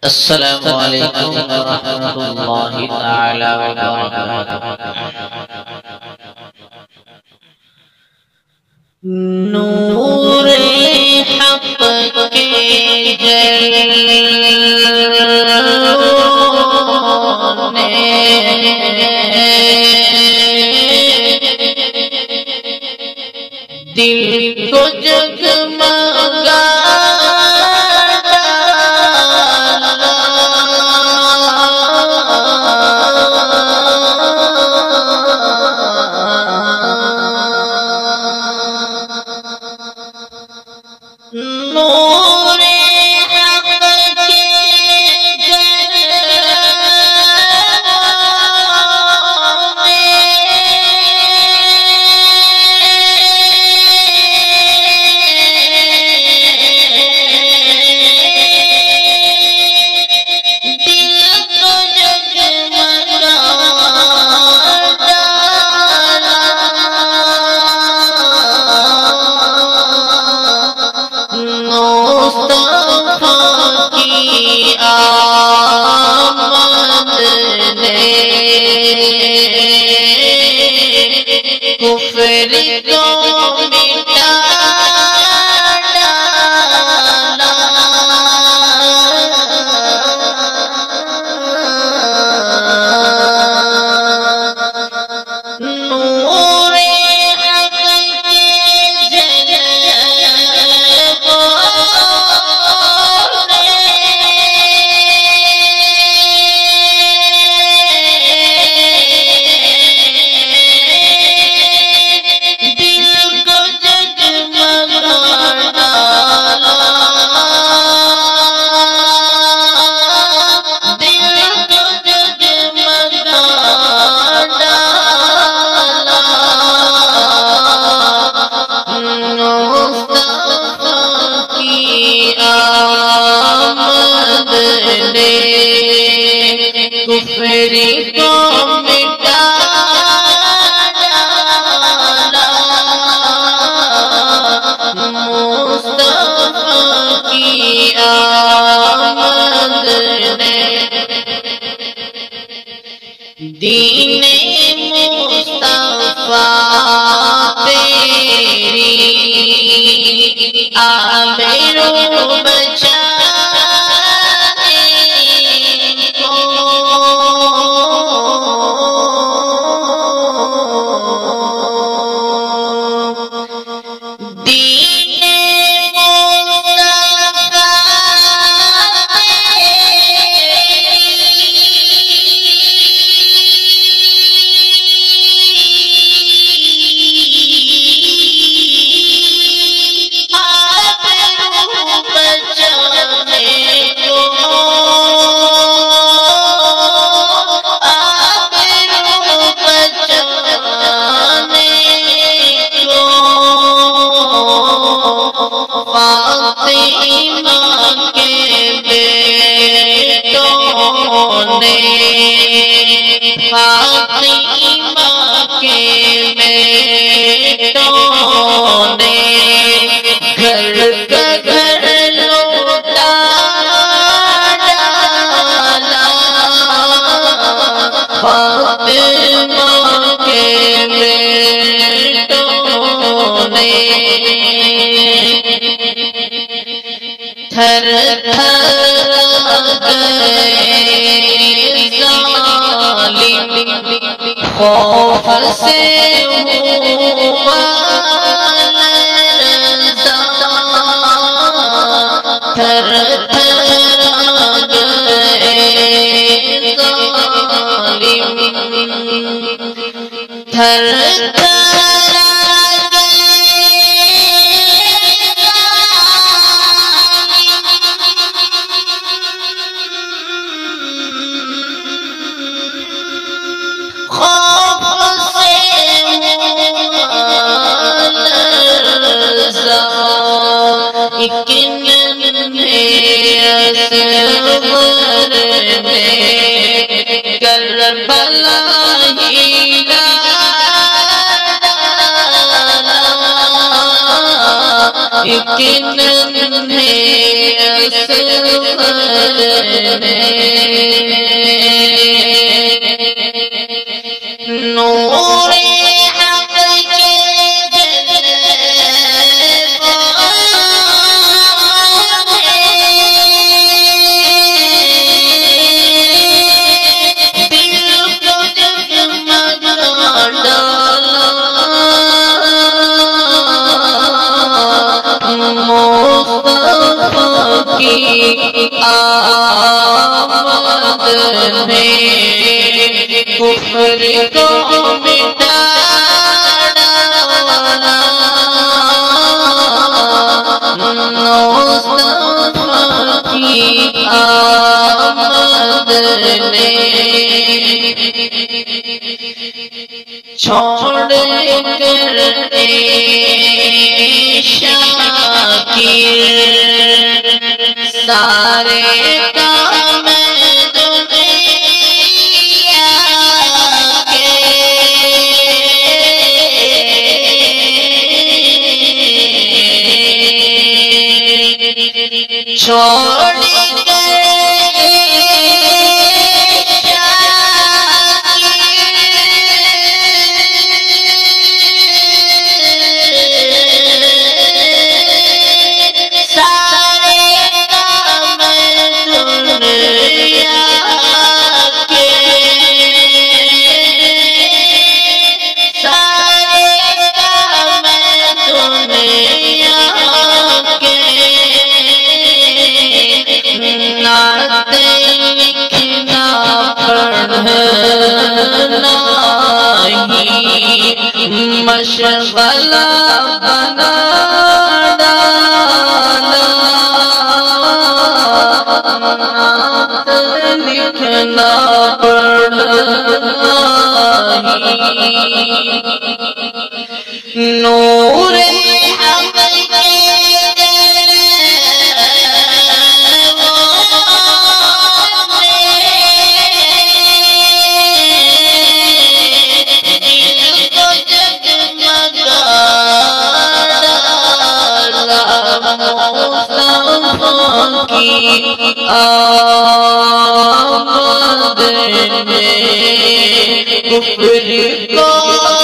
السلام علیکم ورحمۃ اللہ تعالی وبرکاتہ۔ نور حق کے جلوے دل کو جگمگا نور حق کے جلوے دل کو جگمگا مصطفیٰ کی آمد نے کفر کو مٹا ڈالا۔ نور حق کے آمد نے کفر کو مٹا ڈالا۔ مصطفیٰ کی آمد نے دین مصطفیٰ تیری آبرو بچانے کو دین فاطمہ کے بیٹوں نے فاطمہ کے بیٹوں نے گھر کا گھر لوٹا ڈالا۔ فاطمہ کے بیٹوں نے تھر تھر گئے ظالم خوف سے ہوا لرزاں۔ تھر تھر گئے ظالم تھر تھر ایک ننھے اصغر نے کربلا ہلا ڈالا۔ ایک ننھے اصغر نے آمد نے کفر کو مٹا ڈالا مصطفیٰ کی آمد نے چھوڑ کر شاکر سارے کام دنیا کے چھوڑ مشغلہ بنا ڈالا لکھنا پڑھنا نور حق آمد نے کفر کو